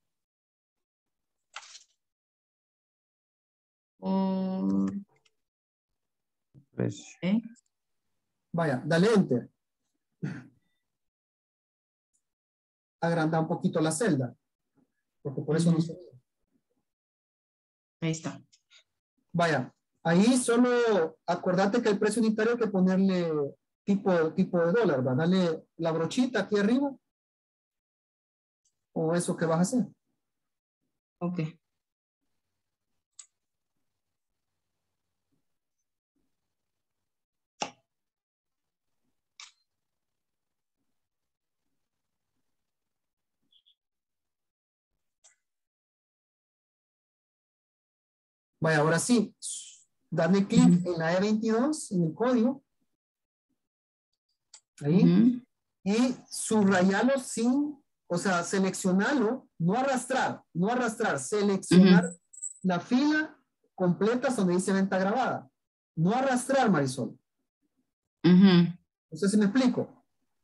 Por- Precio. ok. Vaya, dale enter. Agranda un poquito la celda. Porque por eso no Ujú. se ve. Ahí está. Vaya, ahí solo acordate que el precio unitario hay que ponerle tipo, tipo de dólar, ¿va? Dale la brochita aquí arriba. O eso que vas a hacer. Ok. Vaya, ahora sí. Dale clic Ujú. en la E veintidós, en el código. Ahí. Ujú. Y subrayalo sin, o sea, seleccionarlo, no arrastrar, no arrastrar, seleccionar Ujú. la fila completa donde dice venta grabada. No arrastrar, Marisol. Ujú. No sé si me explico.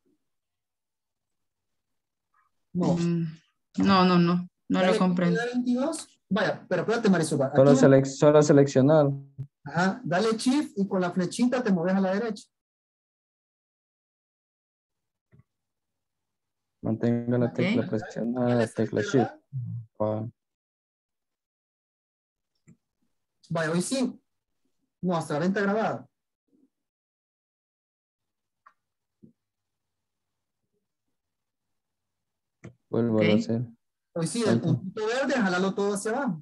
No. Mm, No, no, no. No Dale lo clic en comprendo. la veintidós. Vaya, pero espérate, Marisol. va. Aquí, Solo, selec solo seleccionar. ajá, dale shift y con la flechita te mueves a la derecha. Mantenga la tecla Ok. presionada, la tecla Shift. Ah, Vaya, hoy sí. No, hasta la venta grabada. vuelvo Ok. a hacer. Hoy sí, el Falta. puntito verde, jalalo todo hacia abajo.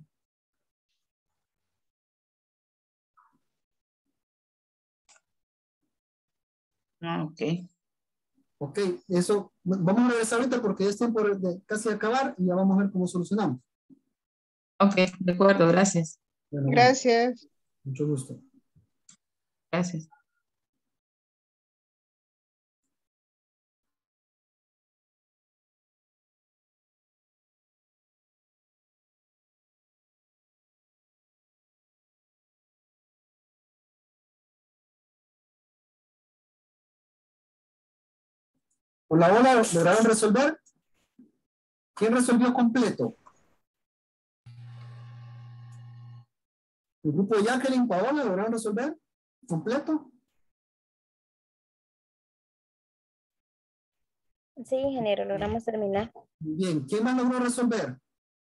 Ah, ok. Ok, eso, vamos a regresar ahorita porque ya es tiempo de casi acabar y ya vamos a ver cómo solucionamos. Ok, de acuerdo, gracias. Bueno, bueno, Gracias. mucho gusto. Gracias. Hola, hola, ¿lograron resolver? ¿Quién resolvió completo? ¿El grupo de Jacqueline, Paola, lograron resolver completo? Sí, ingeniero, logramos terminar. Muy bien, ¿quién más logró resolver?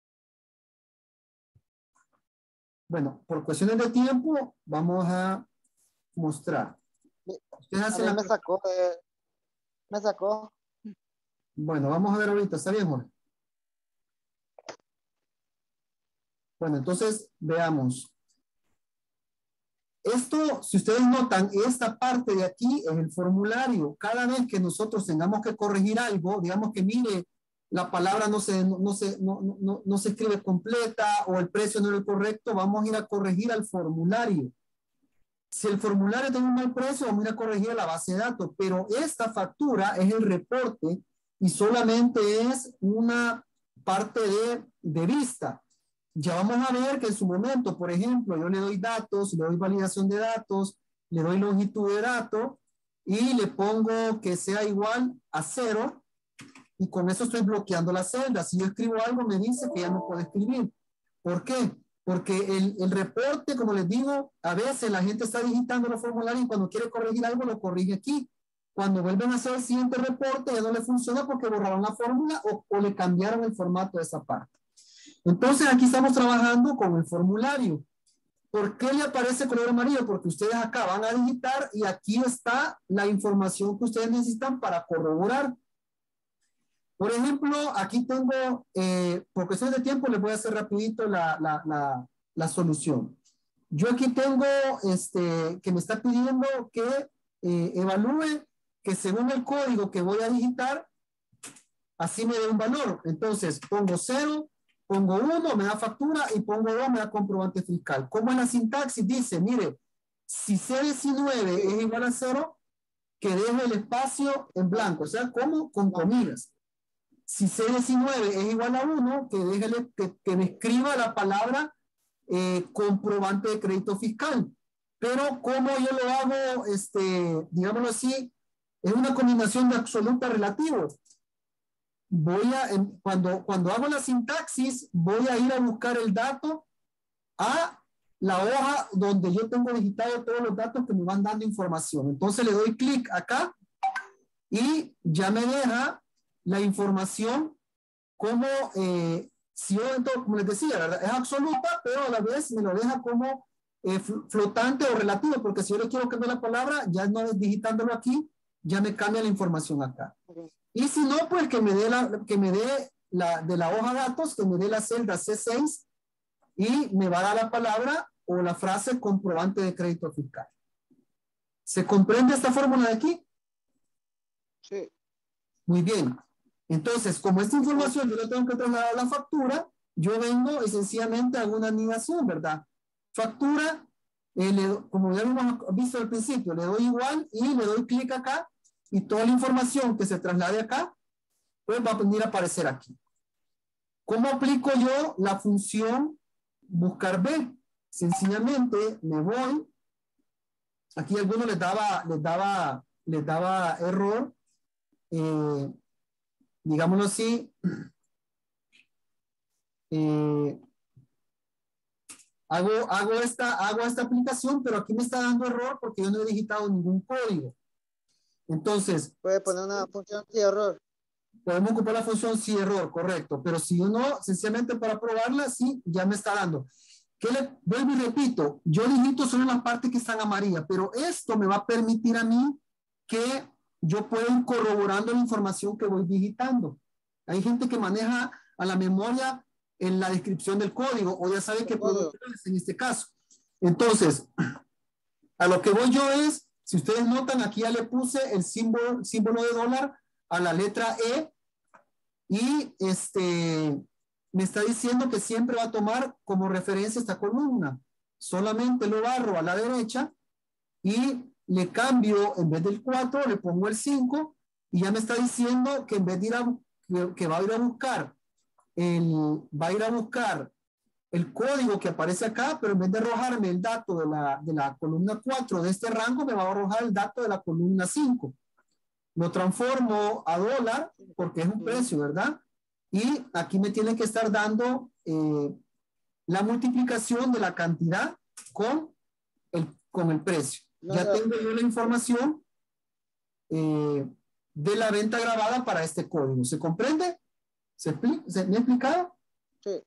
Bueno, por cuestiones de tiempo, vamos a mostrar. Ustedes A hacen mí la... me sacó, eh, me sacó. Bueno, vamos a ver ahorita, ¿está bien, Jorge? Bueno, entonces, veamos. Esto, si ustedes notan, esta parte de aquí es el formulario. Cada vez que nosotros tengamos que corregir algo, digamos que mire, la palabra no se, no, no se, no, no, no se escribe completa o el precio no es el correcto, vamos a ir a corregir al formulario. Si el formulario tiene un mal precio, vamos a ir a corregir a la base de datos, pero esta factura es el reporte y solamente es una parte de, de vista. Ya vamos a ver que en su momento, por ejemplo, yo le doy datos, le doy validación de datos, le doy longitud de dato y le pongo que sea igual a cero y con eso estoy bloqueando la celda. Si yo escribo algo, me dice que ya no puedo escribir. ¿Por qué? Porque el, el reporte, como les digo, a veces la gente está digitando los formularios y cuando quiere corregir algo, lo corrige aquí. Cuando vuelven a hacer el siguiente reporte, ya no le funciona porque borraron la fórmula o, o le cambiaron el formato de esa parte. Entonces, aquí estamos trabajando con el formulario. ¿Por qué le aparece color amarillo? Porque ustedes acá van a digitar y aquí está la información que ustedes necesitan para corroborar. Por ejemplo, aquí tengo, eh, por cuestiones de tiempo, les voy a hacer rapidito la, la, la, la solución. Yo aquí tengo, este, que me está pidiendo que eh, evalúe que según el código que voy a digitar, así me dé un valor. Entonces, pongo cero, pongo uno, me da factura, y pongo dos, me da comprobante fiscal. Como en la sintaxis dice, mire, si C diecinueve es igual a cero, que deje el espacio en blanco. O sea, ¿cómo? Con comillas. Si C diecinueve es igual a uno, que, déjele, que, que me escriba la palabra eh, comprobante de crédito fiscal. Pero como yo lo hago, este, digámoslo así, es una combinación de absoluta relativo. Voy a, en, cuando, cuando hago la sintaxis, voy a ir a buscar el dato a la hoja donde yo tengo digitado todos los datos que me van dando información. Entonces le doy clic acá y ya me deja la información como, eh, si yo, entonces, como les decía, ¿verdad? Es absoluta, pero a la vez me lo deja como eh, flotante o relativo, porque si yo le quiero cambiar la palabra, ya no es digitándolo aquí, ya me cambia la información acá. Y si no, pues que me dé la, que me dé la, de la hoja datos, que me dé la celda C seis y me va a dar la palabra o la frase comprobante de crédito fiscal. ¿Se comprende esta fórmula de aquí? Sí. Muy bien. Entonces, como esta información yo la tengo que trasladar a la factura, yo vengo y sencillamente hago una anidación, ¿verdad? Factura, eh, le, como ya lo hemos visto al principio, le doy igual y le doy clic acá y toda la información que se traslade acá, pues va a venir a aparecer aquí. ¿Cómo aplico yo la función buscar B? Sencillamente me voy, aquí a algunos les daba, les daba, les daba error, eh, digámoslo así, eh, hago, hago, esta, hago esta aplicación, pero aquí me está dando error porque yo no he digitado ningún código. Entonces, puede poner una función de error. podemos ocupar la función sí error, correcto, pero si uno sencillamente para probarla, sí, ya me está dando. ¿Qué le vuelvo y repito? Yo digito solo en las partes que están amarillas, pero esto me va a permitir a mí que yo pueda ir corroborando la información que voy digitando. Hay gente que maneja a la memoria en la descripción del código, o ya sabe qué producto es en este caso. Entonces, a lo que voy yo es, si ustedes notan, aquí ya le puse el símbolo, símbolo de dólar a la letra E, y este... me está diciendo que siempre va a tomar como referencia esta columna. Solamente lo barro a la derecha y le cambio, en vez del cuatro, le pongo el cinco y ya me está diciendo que en vez de ir a, que, que va a ir a buscar el, va a ir a buscar el código que aparece acá, pero en vez de arrojarme el dato de la, de la columna cuatro de este rango, me va a arrojar el dato de la columna cinco. Lo transformo a dólar porque es un precio, ¿verdad? Y aquí me tiene que estar dando eh, la multiplicación de la cantidad con el, con el precio. No, ya no. Tengo yo la información eh, de la venta grabada para este código. ¿Se comprende? ¿Se, ¿Se me ha explicado? Sí.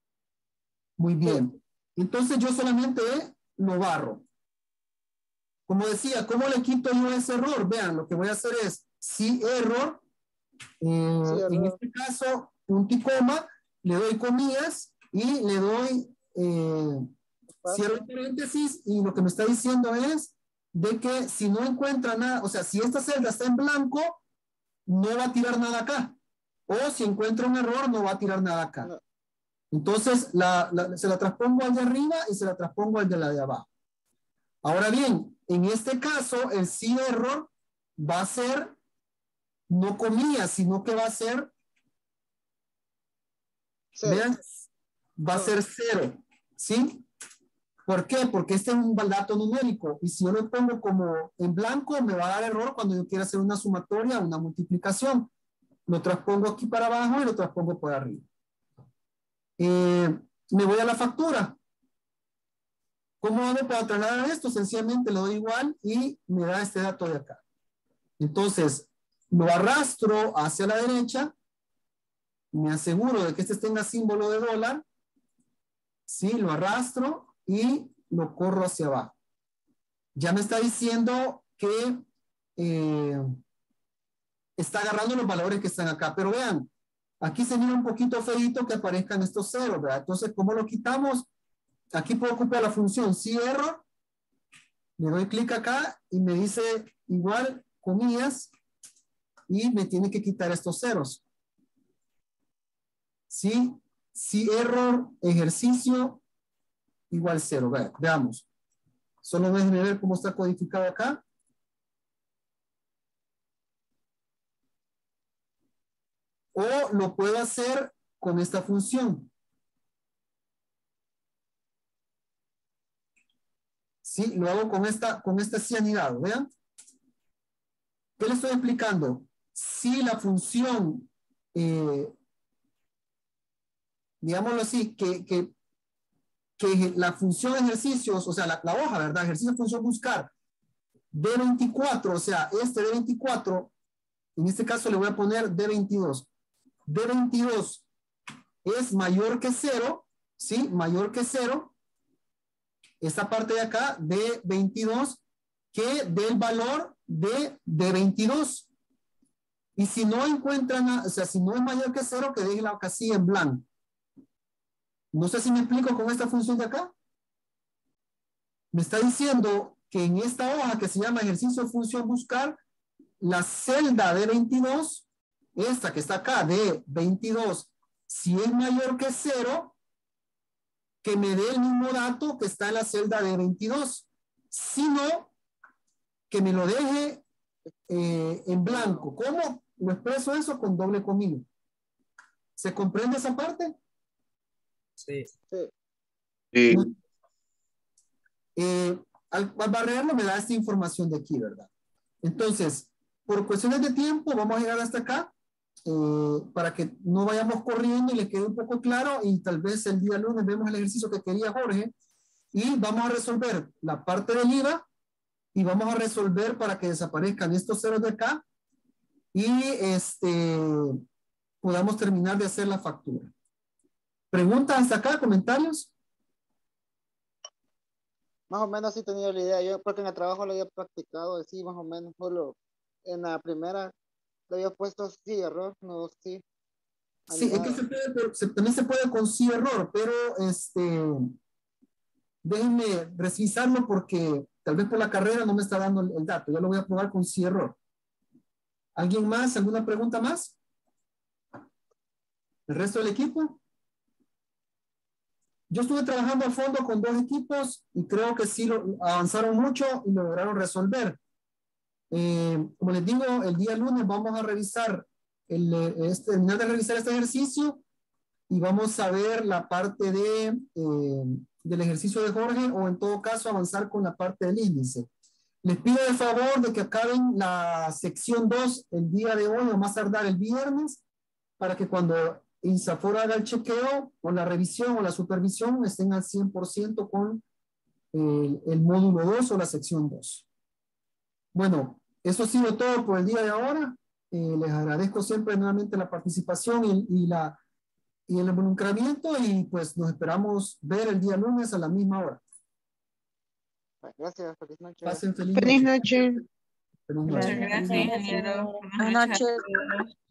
Muy bien. Sí. Entonces yo solamente lo barro. Como decía, ¿cómo le quito yo ese error? Vean, lo que voy a hacer es, si error, Eh, sí, en este caso, punto y coma, le doy comillas y le doy eh, cierro paréntesis, y lo que me está diciendo es de que si no encuentra nada, o sea, si esta celda está en blanco, no va a tirar nada acá, o si encuentra un error, no va a tirar nada acá. No. Entonces, la, la, se la transpongo al de arriba y se la transpongo al de la de abajo. Ahora bien, en este caso, el sí error va a ser no comillas, sino que va a ser, cero. Vean, va a ser cero, ¿sí? ¿Por qué? Porque este es un dato numérico, y si yo lo pongo como en blanco, me va a dar error cuando yo quiera hacer una sumatoria, una multiplicación. Lo transpongo aquí para abajo y lo transpongo por arriba. Eh, me voy a la factura. ¿Cómo hago para trasladar esto? Sencillamente le doy igual y me da este dato de acá. Entonces, lo arrastro hacia la derecha, me aseguro de que este tenga símbolo de dólar, sí, lo arrastro y lo corro hacia abajo. Ya me está diciendo que eh, está agarrando los valores que están acá, pero vean, aquí se mira un poquito feito que aparezcan estos ceros, ¿verdad? Entonces, ¿cómo lo quitamos? Aquí puedo ocupar la función si error, le doy clic acá y me dice igual, comillas, y me tiene que quitar estos ceros. Sí, si error, ejercicio, igual cero. Ve, veamos. Solo déjenme ver cómo está codificado acá. O lo puedo hacer con esta función. Sí, lo hago con esta, con este sí anidado. Vean. ¿Qué le estoy explicando? Si la función, eh, digámoslo así, que, que, que la función ejercicios, o sea, la, la hoja, ¿verdad? Ejercicio función buscar, D veinticuatro, o sea, este D veinticuatro, en este caso le voy a poner D veintidós. D veintidós es mayor que cero, ¿sí? Mayor que cero. Esta parte de acá, D veintidós, que dé el valor de D veintidós. Y si no encuentran, o sea, si no es mayor que cero, que deje la casilla en blanco. No sé si me explico con esta función de acá. Me está diciendo que en esta hoja que se llama ejercicio función buscar, la celda de veintidós, esta que está acá, de veintidós, si es mayor que cero, que me dé el mismo dato que está en la celda de veintidós. Si no, que me lo deje eh, en blanco. ¿Cómo lo expreso eso? Con doble comilla. ¿Se comprende esa parte? Sí. Sí. Eh, al, al barrerlo me da esta información de aquí, ¿verdad? Entonces, por cuestiones de tiempo, vamos a llegar hasta acá eh, para que no vayamos corriendo y le quede un poco claro, y tal vez el día lunes vemos el ejercicio que quería Jorge y vamos a resolver la parte del I V A y vamos a resolver para que desaparezcan estos ceros de acá y este, podamos terminar de hacer la factura. ¿Preguntas hasta acá? ¿Comentarios? Más o menos sí tenía la idea. Yo porque en el trabajo lo había practicado, sí, más o menos. Solo en la primera lo había puesto sí, error, no sí. Sí, es que se puede, se, también se puede con sí error, pero este, déjenme revisarlo porque tal vez por la carrera no me está dando el, el dato. Yo lo voy a probar con sí error. ¿Alguien más? ¿Alguna pregunta más? ¿El resto del equipo? Yo estuve trabajando a fondo con dos equipos y creo que sí lo, avanzaron mucho y lo lograron resolver. Eh, como les digo, el día lunes vamos a revisar el, este, terminar de revisar este ejercicio y vamos a ver la parte de, eh, del ejercicio de Jorge o en todo caso avanzar con la parte del índice. Les pido de favor de que acaben la sección dos el día de hoy o más tardar el viernes para que cuando INSAFOR haga el chequeo o la revisión o la supervisión estén al cien por ciento con el, el módulo dos o la sección dos. Bueno, eso ha sido todo por el día de ahora. Eh, les agradezco siempre nuevamente la participación y, y, la, y el involucramiento y pues nos esperamos ver el día lunes a la misma hora. Gracias, feliz noche. Pasen feliz, Feliz noche. noche. Feliz noche. Muchas gracias, ingeniero. Buenas noches.